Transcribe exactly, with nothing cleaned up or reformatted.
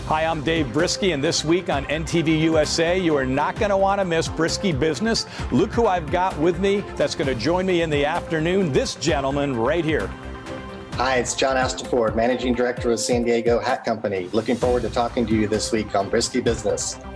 Hi, I'm Dave Briskie, and this week on N T V U S A, you are not going to want to miss Briskie Business. Look who I've got with me that's going to join me in the afternoon, this gentleman right here. Hi, it's John Astleford, Managing Director of San Diego Hat Company. Looking forward to talking to you this week on Briskie Business.